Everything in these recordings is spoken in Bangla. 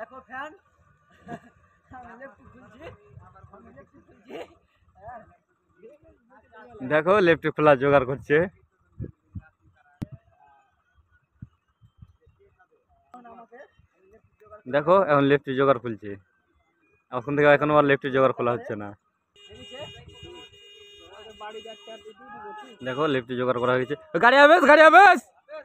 দেখো ফ্যান আমি লেফট খুলছি আমি লেফট খুলছি দেখো লেফট খোলা জোগাড় করছে। দেখো এখন লেফট জোগাড় খুলছে। এখন থেকে এখনো আর লেফট জোগাড় খোলা হচ্ছে না। দেখো লেফট জোগাড় করা হয়েছে। গাড়ি আবেশ গাড়ি আবেশ।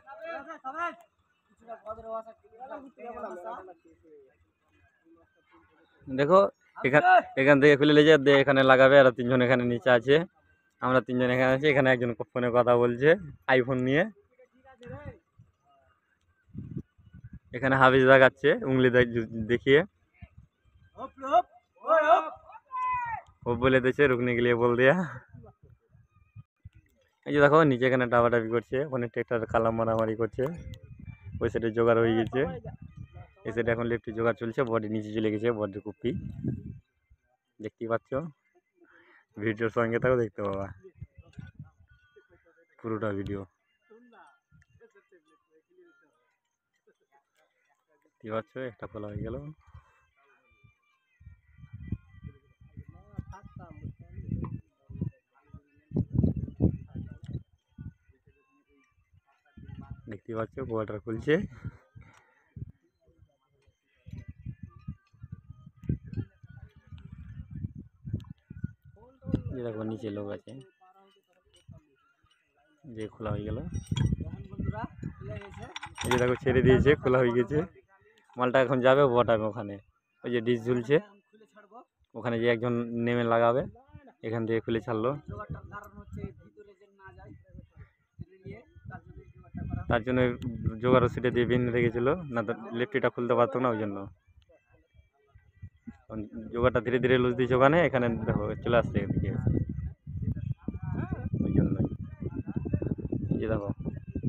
দেখো এখান থেকে খুলে নিয়ে যে এখানে লাগাবে আর তিনজন এখানে নিচে আছে। আমরা তিনজন এখানে আছি। এখানে একজন ফোনে কথা বলছে আইফোন নিয়ে। এখানে হাফিজ দেখাচ্ছে উंगली দেখিয়ে। ও বলে দিয়েছে রুকনে के लिए बोल दिया। এই যে দেখো নিচে এখানে ডাবাডাবি করছে, ওখানে ট্রেক্টর কালাম মারামারি করছে। ওই সাইডে জোগাড় হয়ে গেছে, এই সাইডে এখন লেফটি জোগাড় চলছে। বডি নিচে চলে গেছে, বডি কপি দেখতেই পাচ্ছ। ভিডিওর সঙ্গে থাকো, দেখতে পাবা পুরোটা ভিডিও। দেখতে পাচ্ছ একটা খোলা হয়ে গেল। দেখতে পাচ্ছ কোয়ার্টার খুলছে। দেখো নিচে লোক আছে, যে খোলা হয়ে গেল। এই যে দেখো ছেড়ে দিয়েছে, খোলা হয়ে গেছে। মালটা এখন যাবে বটাবে ওখানে। ওই যে ডিশ ঝুলছে, ওখানে যে একজন নেমে লাগাবে। এখান থেকে খুলে ছাড়লো, তার জন্য জোগাড় সিটে দিয়ে বেঁধে রেখেছিল, না তো লেফটিটা খুলতে পারতো না। ওই জন্য জোগাড়টা ধীরে ধীরে লুজ দিয়েছে ওখানে। এখানে দেখো চলে আসছে এদিকে, ওই জন্যই। এই যে দেখো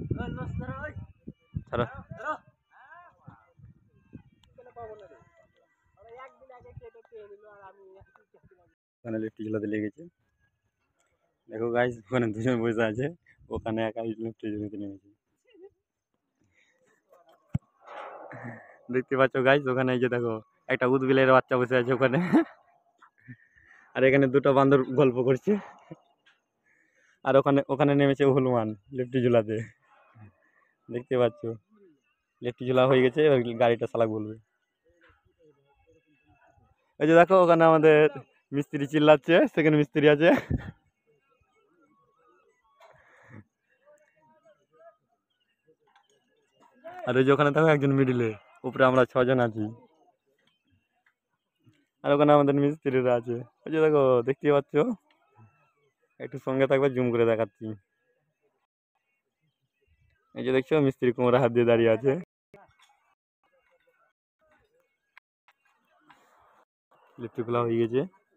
ছাড়ো। ওখানে লিফট ঝুলাতে লেগেছে। দেখো গাইস ওখানে দুজন বসে আছে, ওখানে একাই লিফট ঝুলাতে নেমেছে। দেখতে পাচ্ছ গাইস ওখানে এই যে দেখো একটা উদবিলের বাচ্চা বসে আছে ওখানে। আর এখানে দুটো বান্দর গল্প করছে। আর ওখানে ওখানে নেমেছে হনুমান লিফট ঝুলাতে। দেখতে পাচ্ছ লিফট ঝুলা হয়ে গেছে, এবার গাড়িটা চালাক বলবে। এই যে দেখো ওখানে আমাদের মিস্ত্রি চিল্লাচ্ছে, সেকেন্ড মিস্ত্রি আছে। আর ওই যে ওখানে দেখো একজন মিডিলে, উপরে আমরা 6 জন আছি। আর ওখানে আমাদের মিস্ত্রিরা আছে। ওই যে দেখো দেখতে পাচ্ছ, একটু সঙ্গে থাকবে, জুম করে দেখাচ্ছি। এই যে দেখছো মিস্ত্রি কোমরে হাত দিয়ে দাঁড়িয়ে আছে। লিফট খোলা হয়ে গেছে।